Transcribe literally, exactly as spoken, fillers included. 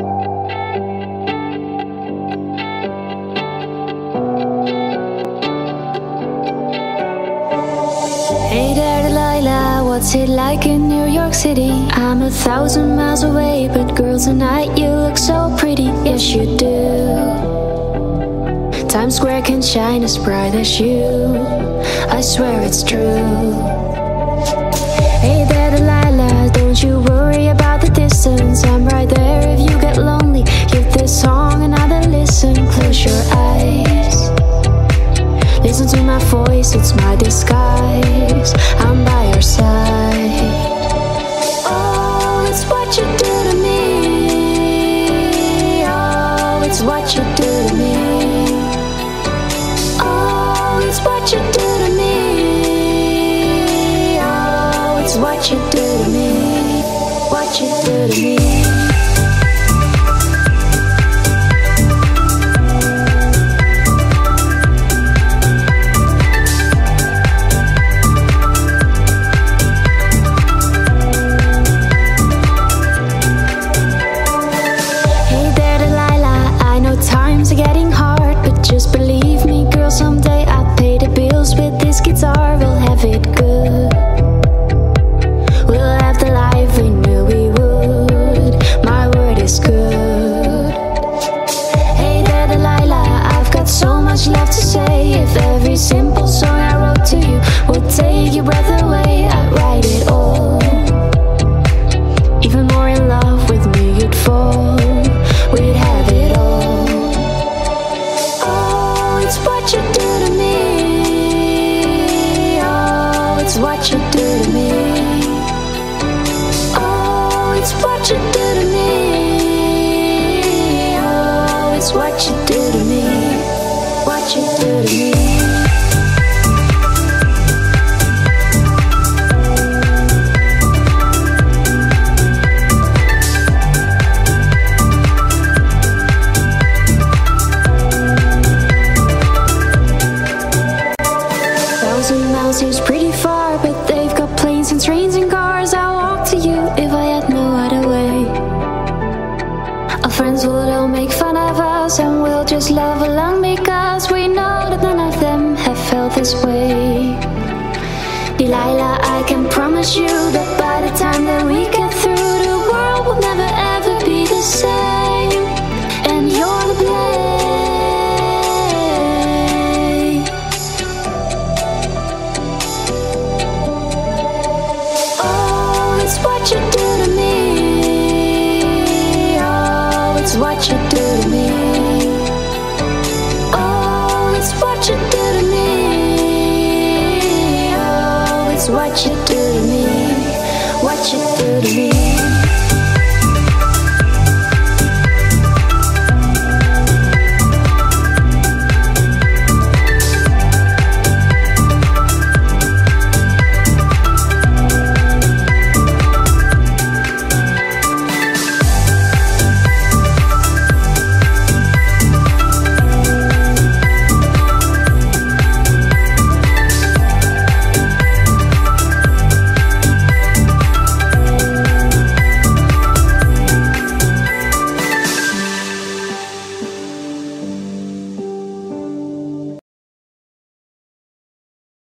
Hey there, Delilah, what's it like in New York City? I'm a thousand miles away, but girl, tonight you look so pretty. Yes, you do. Times Square can shine as bright as you, I swear it's true. Hey there, Delilah, don't you worry about the distance. I'm right there if you get lonely. Give this song another listen. Close your eyes, listen to my voice, it's my disguise. I'm by your side. Oh, it's what you do to me. Oh, it's what you do to me. Oh, it's what you do to me. Oh, it's what you do to me. What you do to me. Times are getting hard, but just believe me, girl, someday I'll pay the bills with this guitar. We'll have it good. We'll have the life we knew we would. My word is good. Hey there, Delilah, I've got so much left to say. If every simple song I wrote to you would take your breath away, I'd write it all. Even more in love with me you'd fall. We'd have it all. It's what you do to me. Oh, it's what you do to me. Oh, it's what you do to me. Oh, it's what you do to me. What you do to me. Seems pretty far, but they've got planes and trains and cars. I'll walk to you if I had no other way. Our friends would all make fun of us, and we'll just love along because we know that none of them have felt this way. Delilah, I can promise you that by the time that we get through, the world will never ever be the same. And you're the blame. It's what you do to me. Oh, it's what you do to me.